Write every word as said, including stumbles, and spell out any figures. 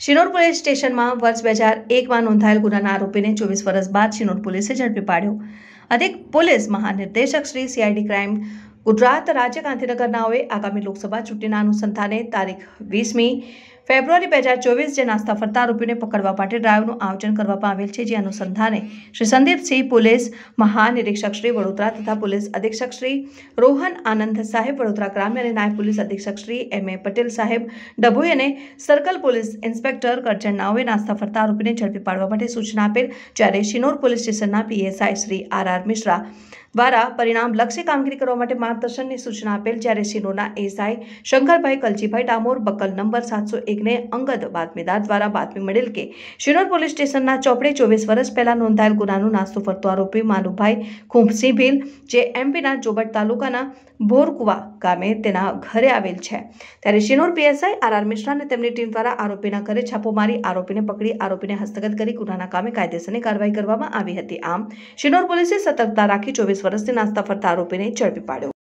Shinor police સ્ટેશનમાં વર્ષ બે હજાર એકમાં નોંધાયેલ ગુનાના આરોપીને ચોવીસ વર્ષ બાદ શિનોર પોલીસે ઝડપી પાડ્યો. અધિક પોલીસ મહાનિર્દેશક શ્રી સીઆઈડી ક્રાઇમ ગુજરાત રાજ્ય ગાંધીનગરનાઓએ આગામી લોકસભા ચૂંટણીના અનુસંધાને તારીખ વીસમી ફેબ્રુઆરી બે હજાર ચોવીસ જે નાસ્તા ફરતા આરોપીને પકડવા માટે ડ્રાઈવનું આયોજન કરવામાં આવેલ છે. જે અનુસંધાને શ્રી સંદીપસિંહ પોલીસ મહાનિરીક્ષક શ્રી વડોદરા તથા પોલીસ અધિક્ષક શ્રી રોહન આનંદ સાહેબ વડોદરા ગ્રામ્ય અને નાયબ પોલીસ અધિક્ષક શ્રી એમ એ પટેલ સાહેબ ડભોઈ અને સર્કલ પોલીસ ઇન્સ્પેક્ટર કરજણ નાઓએ નાસ્તા ફરતા આરોપીને ઝડપી પાડવા માટે સૂચના આપેલ. જ્યારે શિનોર પોલીસ સ્ટેશનના PSI Shri R R Mishra દ્વારા પરિણામ લક્ષી કામગીરી કરવા માટે માર્ગદર્શનની સૂચના આપેલ. જ્યારે શિનોરના SI Shankarbhai Kaljibhai Damor buckle number સાતસો એકને અંગત બાતમીદાર દ્વારા બાતમી મળેલ કે શિનોર પોલીસ સ્ટેશનના ચોપડે ચોવીસ વર્ષ પહેલા નોંધાયેલ ગુનાનું નાસ્તો ફરતો આરોપી માનુભાઈ ખૂંપસિંહ ભીલ જે એમપીના જોબટ તાલુકાના ભોરકુવા ગામે તેના ઘરે આવેલ છે. ત્યારે Shinor PSI R R Mishra અને તેમની ટીમ દ્વારા આરોપીના ઘરે છાપો મારી આરોપીને પકડી આરોપીને હસ્તગત કરી ગુનાના કામે કાયદેસરની કાર્યવાહી કરવામાં આવી હતી. આમ શિનોર પોલીસે સતર્કતા રાખી ચોવીસ વર્ષથી નાસ્તા ફરતા આરોપીને ઝડપી પાડ્યો.